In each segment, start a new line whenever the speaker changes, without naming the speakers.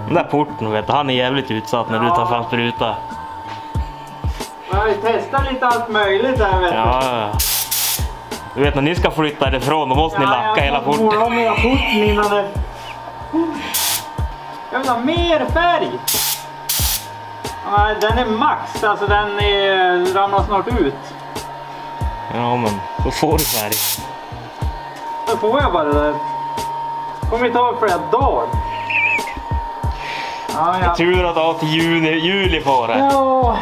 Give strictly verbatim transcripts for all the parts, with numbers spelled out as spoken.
Den där porten, vet du, han är jävligt utsatt när ja. du tar fram spruta.
Men vi testar lite allt möjligt där, vet du.
Ja, du vet, när ni ska flytta ifrån, då måste ja, ni lacka hela porten.
Jag måste med porten innan det... Jag vill ha mer färg. Ja, den är max, alltså den är, ramlar snart ut.
Ja, men då får du färg.
Då får jag bara det där. Kommer vi ta flera dagar. Ja, ja.
Jag tror att du har till juni, juli på det.
Ja.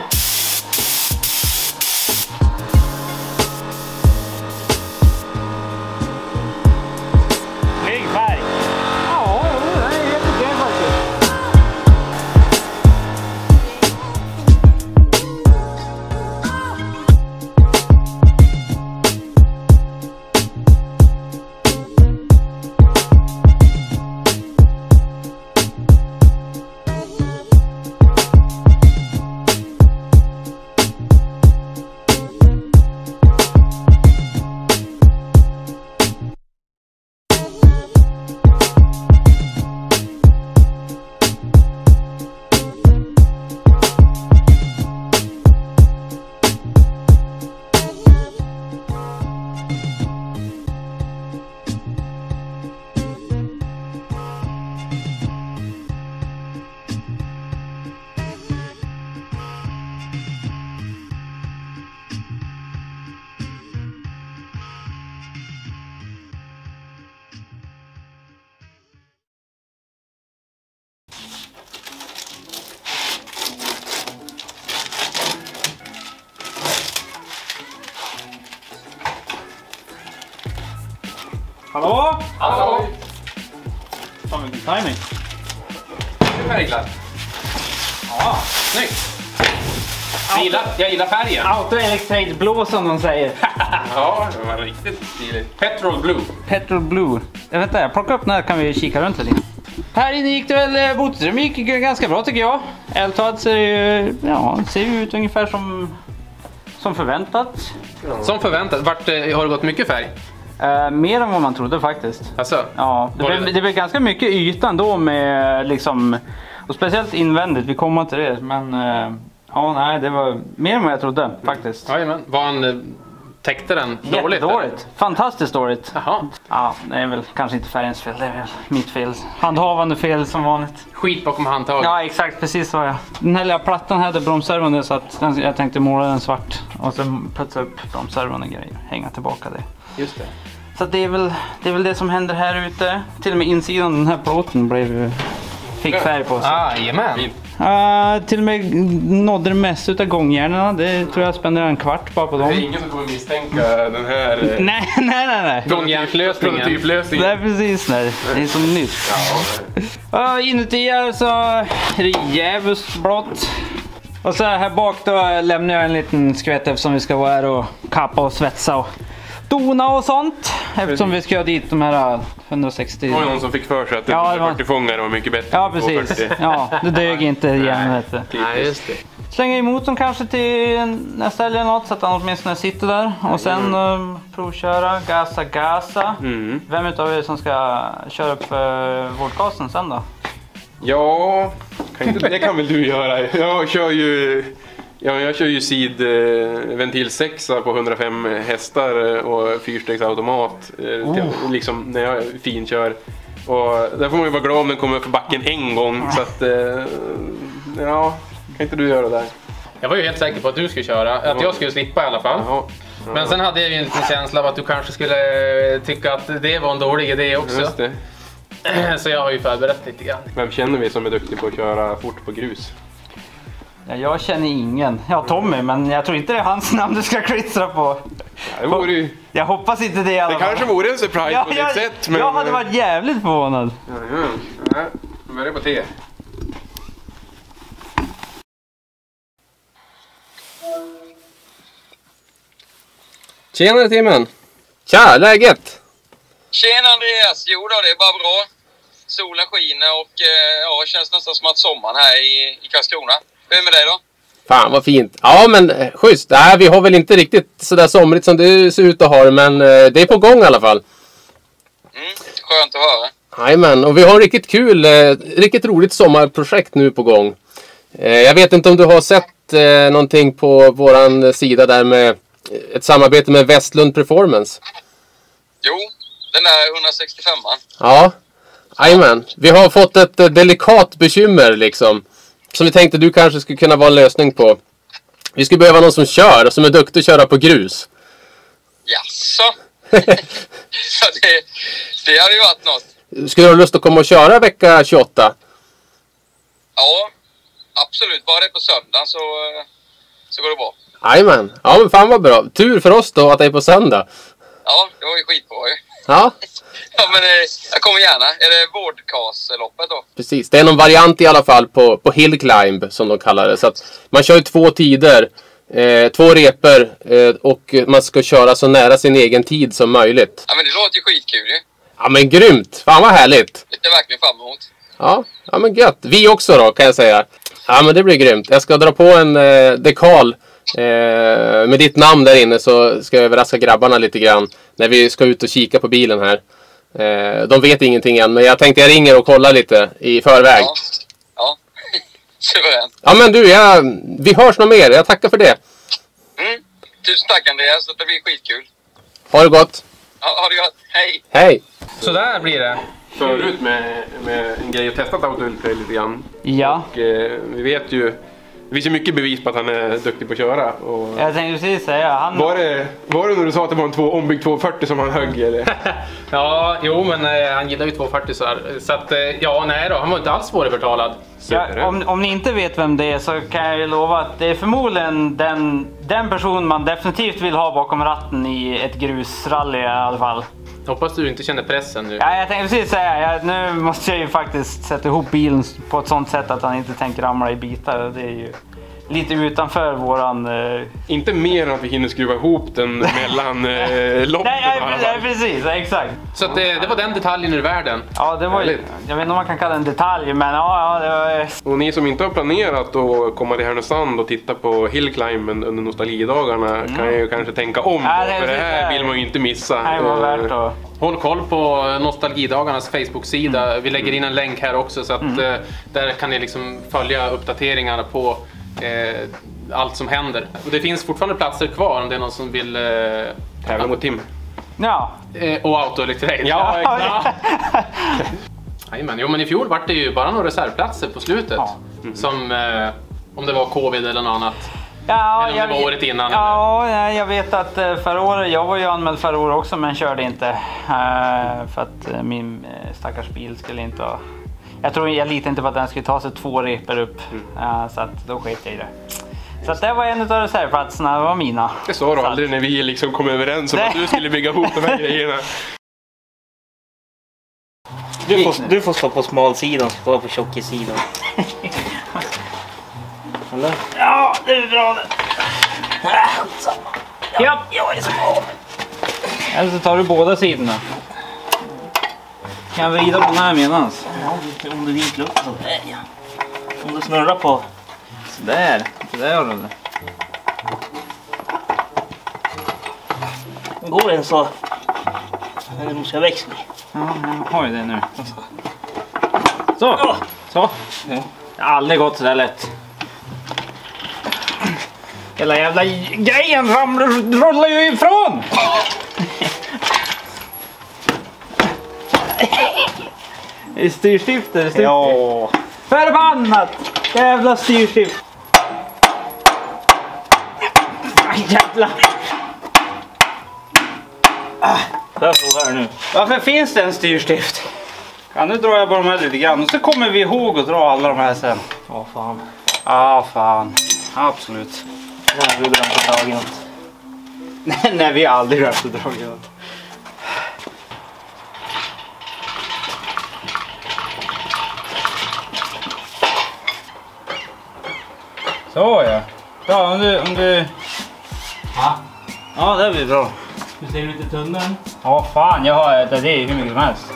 Snygg färg.
Ja, det är helt okej faktiskt. Hallå?
Hallå?
Fan vilken timing.
Det är färgglatt. Ja, snyggt. Jag gillar, jag gillar färgen.
Auto Electrate blå som de säger.
Ja, det var riktigt stiligt. Petrol Blue.
Petrol Blue. Jag vet inte, jag plockar upp den här, kan vi kika runt lite. Här inne gick det väl, Boteström gick ganska bra tycker jag. Eltad ser ju, ja, ser ju ut ungefär som, som förväntat.
Ja. Som förväntat. Vart har det gått mycket färg?
Uh, mer än vad man trodde faktiskt.
Alltså,
ja, det blev, det blev ganska mycket yta ändå med liksom, och speciellt invändigt, vi kommer till det, men uh, ja, nej, det var mer än vad jag trodde faktiskt.
Ja, men var han täckte den dåligt?
Jättedåligt, fantastiskt dåligt.
Jaha.
Ja, det är väl kanske inte färgens fel, det är väl mitt fel. Handhavande fel som vanligt.
Skit bakom handtaget.
Ja, exakt, precis så ja. Den här lilla plattan hade bromsservon så att den, jag tänkte måla den svart och sen putsa upp bromsservon och grejer, hänga tillbaka det.
Just det.
Så det är, väl, det är väl det som händer här ute. Till och med insidan den här plåten blev, fick färg på sig.
Ah, jajamän.
Uh, till och med nådde det mest utav gångjärnorna. Det tror jag spenderar en kvart bara på dem.
Det är ingen som kommer misstänka den här eh,
nej, nej, nej, nej.
gångjärnslösningen.
Det är precis nej. Det är som nytt. Ja. Uh, inuti är så är det jävligt blått. Och så här bak då lämnar jag en liten skvätt eftersom vi ska vara här och kappa och svetsa och dona och sånt. Eftersom vi ska ha dit de här hundrasextio.
Det var någon som fick för sig att det
ja,
var fyrtio fångare var mycket bättre.
Ja, precis. Ja, det dög inte igen. Vet du.
Nej, just det.
Slänga emot dem kanske till nästa eller något så att han åtminstone sitter där. Och sen mm. um, provköra, gasa, gasa. Mm. Vem utav er som ska köra upp uh, vårdgasen sen då?
Ja, kan inte, det kan väl du göra. Jag kör ju... Ja, jag kör ju sid eh, ventil sex på hundrafem hästar och fyrstegsautomat eh, oh. liksom när jag finkör. Och där får man ju vara glad om den kommer för backen en gång. Så att, eh, ja, kan inte du göra det där?
Jag var ju helt säker på att du skulle köra, att jag skulle slippa i alla fall. Jaha. Ja. Men sen hade jag ju en liten känsla av att du kanske skulle tycka att det var en dålig idé också.
Just det.
Så jag har ju förberett lite grann.
Vem känner vi som är duktig på att köra fort på grus?
Ja, jag känner ingen. Ja, Tommy, men jag tror inte det är hans namn du ska klistra på.
Ja, det vore ju...
Jag hoppas inte det i alla
fall. Det kanske vore en surprise ja, på
jag,
ditt sätt. Men...
Jag hade varit jävligt förvånad.
Ja, ja. Ja, jag börjar på te.
Tjenare Timmen! Tja, läget?
Tjena Andreas! Jo då, det är bara bra. Solen skiner och ja, det känns nästan som att sommaren här i, i Karlskrona. Hur är det med dig då?
Fan vad fint. Ja men schysst. Nej, vi har väl inte riktigt sådär somrigt som det ser ut att ha, men det är på gång i alla fall.
Mm, skönt att höra.
Jajamän, och vi har riktigt kul, eh, riktigt roligt sommarprojekt nu på gång. Eh, jag vet inte om du har sett eh, någonting på våran sida där med ett samarbete med Westlund Performance.
Jo, den där hundrasextiofemman.
Ja, jajamän. Vi har fått ett eh, delikat bekymmer liksom. Som vi tänkte du kanske skulle kunna vara en lösning på. Vi skulle behöva någon som kör, som är duktig att köra på grus.
Jaså? Så det, det hade ju varit något.
Skulle du ha lust att komma och köra vecka tjugoåtta?
Ja, absolut. Bara det på söndagen så, så går det bra.
Jajamän. Ja, men fan vad bra. Tur för oss då att det är på söndag.
Ja, det var ju skitbra ju.
Ja,
Ja, men eh, jag kommer gärna. Är det vårdkasloppet då?
precis. Det är någon variant i alla fall på, på hill climb som de kallar det. Så att man kör ju två tider, eh, två reper eh, och man ska köra så nära sin egen tid som möjligt.
Ja, men det låter ju skitkul ju.
Ja, men grymt. Fan vad härligt.
Det är verkligen fram emot.
Ja, ja men gött. Vi också då kan jag säga. Ja, men det blir grymt. Jag ska dra på en eh, dekal eh, med ditt namn där inne, så ska jag överraska grabbarna lite grann när vi ska ut och kika på bilen här. Eh, de vet ingenting än, men jag tänkte jag ringer och kollar lite i förväg.
Ja, ja. Suveränt.
Ja, men du, jag, vi hörs nog mer. Jag tackar för det.
Mm. Tusen tack Andreas, det blir skitkul.
Ha det gott.
Ja, ha det gott. Hej!
Hej.
Så där blir det.
Förut med, med en grej och testat autotrail lite grann.
Ja.
Och eh, vi vet ju, det finns ju mycket bevis på att han är duktig på att köra. Och
Jag tänkte precis säga, han...
var, det, var det när du sa att det var en två, ombyggd tvåhundrafyrtio som han högg eller?
Ja, jo men eh, han gillar ju tvåhundrafyrtio så här. Så att, eh, ja nej då, han var inte alls svårövertalad.
Ja, om, om ni inte vet vem det är så kan jag ju lova att det är förmodligen den, den person man definitivt vill ha bakom ratten i ett grusrally i alla fall.
Hoppas du inte känner pressen nu.
Ja, jag tänkte precis säga, jag, nu måste jag ju faktiskt sätta ihop bilen på ett sånt sätt att han inte tänker ramla i bitar. Det är ju lite utanför våran... Eh...
Inte mer än att vi hinner skruva ihop den mellan eh, loppen.
Nej, nej, nej, precis, exakt.
Så att, eh, det var den detaljen ur världen.
Ja, det var ju, jag vet inte om man kan kalla det en detalj, men ja, ja det var...
Och ni som inte har planerat att komma till Härnösand och titta på hillclimben under nostalgidagarna mm. kan ju kanske tänka om.
Ja, det
för det här
det.
vill man ju inte missa.
Nej, det var värt att...
Håll koll på Nostalgidagarnas Facebook-sida. Mm. Vi lägger in en länk här också så att mm. eh, där kan ni liksom följa uppdateringarna på eh, allt som händer. Och det finns fortfarande platser kvar om det är någon som vill eh,
tävla mot Tim.
Ja.
Eh, och autoelektrifierad.
Ja, exakt.
Jajamän, jo men i fjol var det ju bara några reservplatser på slutet.
Ja.
Mm. Som eh, om det var covid eller något annat.
Ja,
eller om det var året innan.
Ja, eller? Jag vet att förra året, jag var ju anmäld förra året också men körde inte. För att min stackars bil skulle inte ha... Jag tror jag litade inte på att den skulle ta sig två repor upp. Mm. Så att då sket jag i det. Så att det var en av reservplatserna, det var mina.
Det sa du
så
aldrig
att...
när vi liksom kom överens om
Nej.
att du skulle bygga ihop de här grejerna.
Du får, du får stå på smalsidan, så stå på tjockissidan. Eller?
Ja, det är bra det. Ja, jag är smal. Eller så tar du båda sidorna. Kan jag vrida på den här medans?
Ja, om du vinklar upp så. Ja. Om du snurrar på.
Där, där har du det.
Går den så. Eller måste jag växla.
Ja, jag har ju det nu. Så, så. Det har aldrig gått så där lätt. Hela jävla grejen ramlar, rullar ju ifrån. Det är styrstifter, styrstifter.
Ja.
Förbannat! Jävla styrstift. Aj, jävlar.
Får jag fråga här nu?
Varför finns det en styrstift? Ja, nu drar jag bara de här lite grann och så kommer vi ihåg att dra alla de här sen.
Ja, fan.
Ja, ah, fan. Absolut.
När vi glömt att dra något.
Nej, vi har aldrig glömt att dra något. Så ja. Ja, om du... Om du...
Ja.
Ja, det blir bra.
Hur ser det ut i tunneln?
Ja, fan. Jag har det är hur mycket som helst.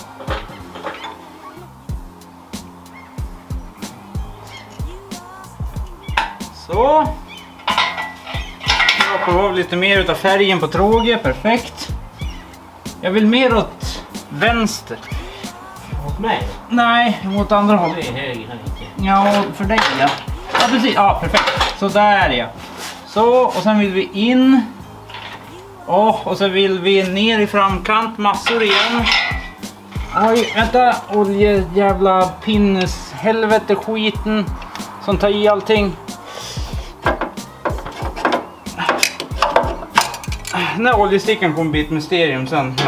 Så. Jag får av lite mer utav färgen på tråget. Perfekt. Jag vill mer åt vänster.
Mot mig?
Nej, mot andra hållet.
Det är höger, han inte.
Ja, för dig ja. Ja, precis. Ja, perfekt. Så där ja. Så, och sen vill vi in. Oh, och så vill vi ner i framkant massor igen. Oj, vänta. Olje, jävla pinnes, helvete skiten som tar i allting. Den här oljestickan kommer bli ett mysterium sen.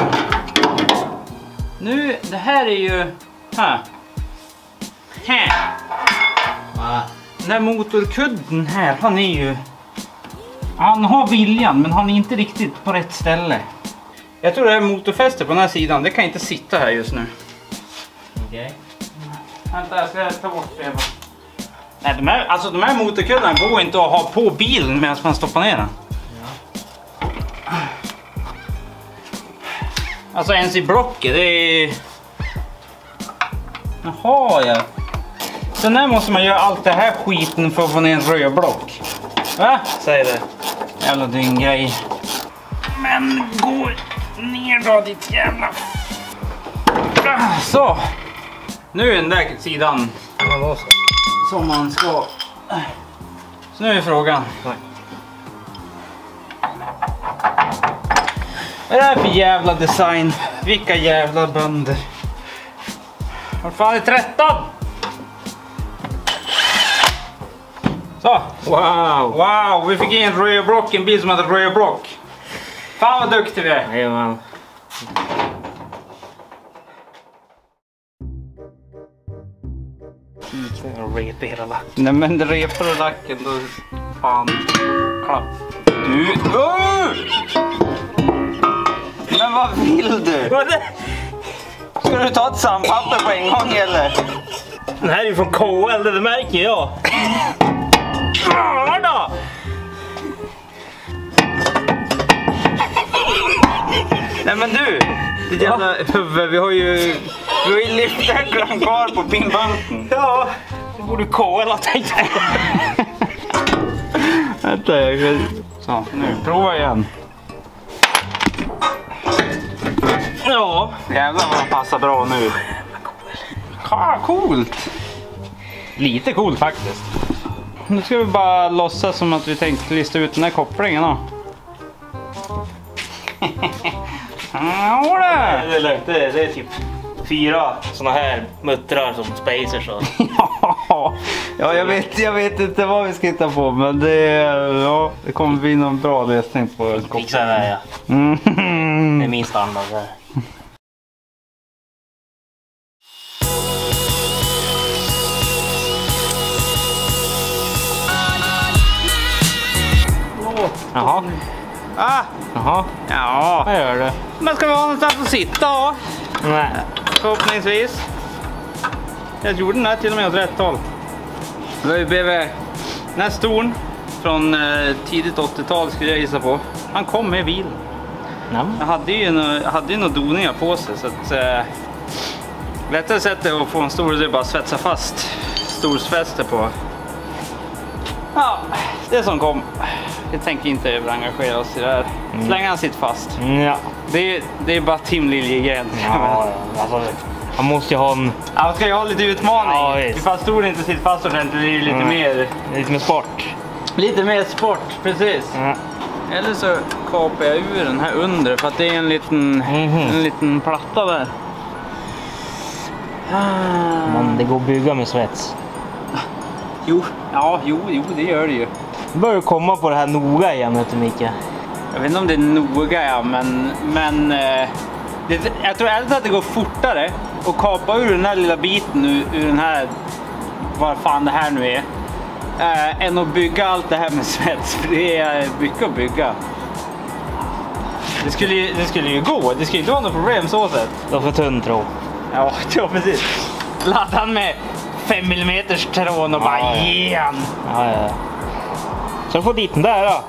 Nu, det här är ju... Här. Här. Va? Den här motorkudden här, han är ju... Han har viljan, men han är inte riktigt på rätt ställe. Jag tror det är motorfäste på den här sidan. Det kan inte sitta här just nu.
Okej. Okay.
Vänta, jag ska ta bort det. Nej, de här, alltså de här motorkuddarna går inte att ha på bilen medan man stoppar ner den. Ja. Alltså ens i blocket, det är... Jaha, ja. Sen här måste man göra allt det här skiten för att få ner en rödblock. Va? Säg det. Jävla dyn grej. Men gå ner då, ditt jävla... Så. Nu är den där sidan som man ska... Så nu är frågan. Vad är det här för jävla design? Vilka jävla bönder? Vad fan är tretton? Så.
Wow!
Wow, vi fick in en rödblock, en bil som hade rödblock. Fan vad duktig vi är.
Jajamän. Rep i hela lacken.
Nej men det repar och lacken då... Fan. Klapp. Du... Oh! Men vad vill du? Ska du ta ett sandpapper på en gång eller?
Den här är ju från K L, det märker jag. Ja då!
Nej men du! Det jävla huvud, vi har ju... Vi har ju lyftäcklan kvar på pinbanken.
Ja, det borde K L ha tänkt.
Vänta, jag ska... Så, nu, prova igen.
Ja.
Jävlar vad den passar bra nu. Ja, coolt!
Lite coolt faktiskt.
Nu ska vi bara låtsas som att vi tänkte lista ut den här kopplingen då. Ja, det.
Det är lugnt, det är, det är typ fyra såna här muttrar som spacers och...
Ja, jag vet, jag vet inte vad vi ska hitta på, men det, ja, det kommer bli någon bra lösning på
Fixa det här, ja.
Mm.
Det är min standard där.
Jaha. Ah,
Jaha,
ja.
vad gör du?
Men ska vi ha någonstans att sitta då?
Nej.
Förhoppningsvis. Jag gjorde den här till och med åt rätt håll. Det var ju bredvid den här stolen från eh, tidigt åttiotal skulle jag gissa på. Han kom med bilen.
Nej.
Jag hade ju några, jag hade ju några doningar på sig så att eh, lättare sättet att få en stor det är bara att svetsa fast storsfäste på. Ja, det som kom. Jag tänker inte överengagera oss i det här.
Mm.
Så länge han sitter fast.
Mm, ja.
Det är, det är bara Tim Liljegren.
Ja, alltså, han måste ju ha en...
Han ska ju ha lite utmaning.
Ja, visst.
Ifall stolen inte sitter fast ordentligt blir det lite
Mm.
mer...
Lite med sport.
Lite mer sport, precis.
Mm.
Eller så kapar jag ur den här under för att det är en liten,
Mhm.
en liten platta där.
Men det går att bygga med svets.
Jo, ja, jo, jo, det gör det ju.
Du börjar komma på det här noga igen, vet du, Micke.
Jag vet inte om det är noga, ja, men... men eh, det, jag tror ärligt att det går fortare att kapa ur den här lilla biten ur, ur den här... Vad fan det här nu är. Eh, än att bygga allt det här med svets, för det är mycket att bygga. Det skulle, ju, det skulle ju gå, det skulle inte vara något problem så sett.
Du var för tunn, tro.
Ja, ja precis. Laddade han med fem millimeter trån och bara
Ja, ja.
ge han.
Ja, ja. Så får dit den där då.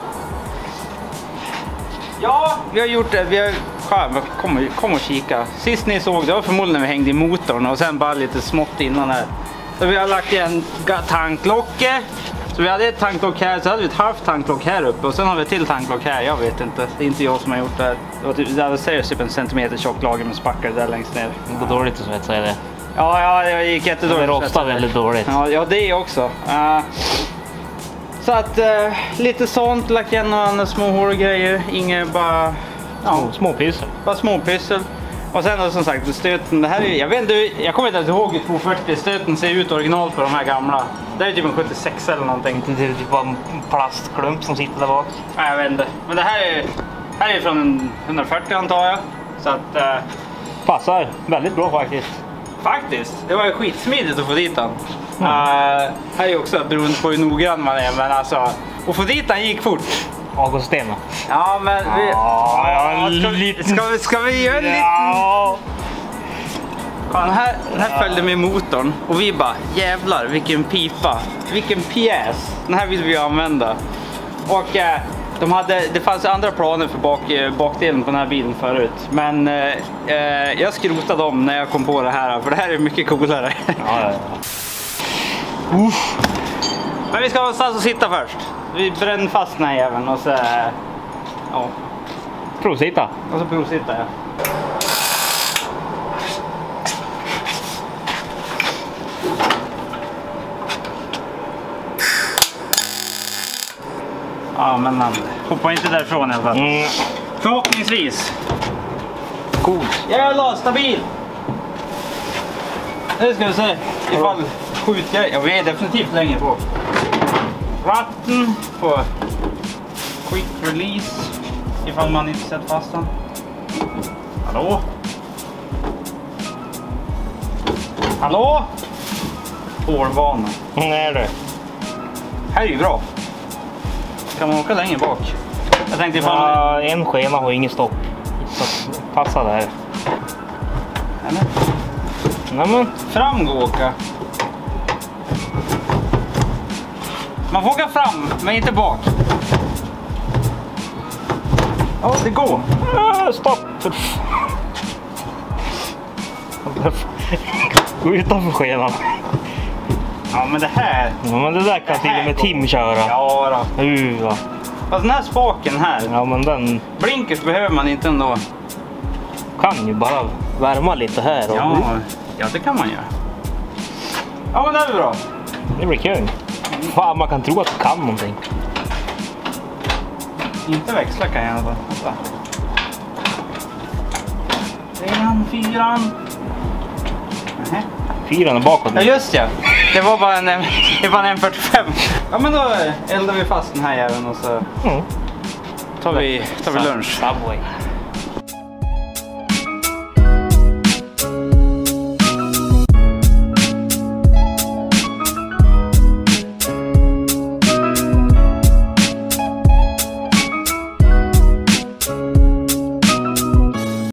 Ja, vi har gjort det. Vi har... Kom, kom och kika. Sist ni såg det var förmodligen när vi hängde i motorn och sen bara lite smått innan här. Så vi har lagt igen tanklocke. Så vi hade ett tanklock här, så hade vi ett halvt tanklock här uppe och sen har vi ett till tanklock här. Jag vet inte, det är inte jag som har gjort det här. Det var typ, det var seriöst typ en centimeter tjock lager med spackar där längst ner.
Det går dåligt att svetsa i det.
Ja, ja, jag gick jättedåligt.
Det rostar väldigt dåligt.
Ja, ja det också. Uh, så att uh, lite sånt, lagt igen några andra små hårgrejer. Inget bara... Ja,
Små, små pyssel.
bara småpyssel. Och sen då, som sagt, stöten, det här är, jag vet inte, jag kommer inte ens ihåg hur tvåhundrafyrtio stöten ser ut original på de här gamla. Det är typ en sjuttiosex eller någonting.
Det är typ bara en plastklump som sitter där bak.
Nej, jag vet inte. Men det här är, här är från en hundrafyrtio antar jag. Så att... Uh,
Passar väldigt bra faktiskt.
faktiskt, det var ju skitsmidigt att få dit den. Mm. Uh, här är också beroende på hur noggrann man är, men alltså... Att få dit den gick fort.
Augustena.
Ja, men vi...
Ja, ja,
ska, vi,
liten...
ska, vi, ska vi göra en liten...
Ja.
Ja, den här, den här följde med motorn och vi bara, jävlar vilken pipa, vilken pjäs. Den här vill vi använda. Och eh, de hade, det fanns andra planer för bak, eh, bakdelen på den här bilen förut. Men eh, eh, jag skrotade dem när jag kom på det här, för det här är mycket coolare.
Ja, ja, ja.
Uff. Men vi ska någonstans och sitta först. Vi bränner fast den här jäveln och så... Ja.
Provsitta.
Och så provsitta, ja. Ja, men man hoppar inte därifrån i alla fall.
Mm.
Förhoppningsvis.
Coolt.
Jävlar, stabil! Nu ska vi se ifall skjutgrej. Ja, vi är definitivt längre på. Ratten på quick release. Ifall man inte sätter fast den. Hallå? Hallå? Hårvana.
Nej du.
Här är ju bra. Kan man åka längre bak? Jag tänkte ifall man...
Ja, en skena har inget stopp. Så passa där.
Eller?
Nämen.
Fram gå åka. Man får åka fram, men inte bak. Ja, det går.
Ah, stopp. Gå utanför skenan.
Ja, men det här...
Ja, men det där kan
Det
till
här
och med
går.
Tim köra.
Ja då.
Uh, va.
Fast den här spaken här.
Ja, men den
Blinkers behöver man inte ändå.
kan ju bara värma lite här. Och...
Ja, ja det kan man göra. Ja, men det är bra.
Det blir kul. Fan, man kan tro att du kan någonting.
Inte växla kan jag i alla fall. Vänta. Trean, fyran. Nähä.
Fyran är bakåt.
Ja just ja, det var bara en, det var en M fyrtiofem. Ja men då eldar vi fast den här jäveln och så
Mm.
tar vi, tar vi lunch.
Subway.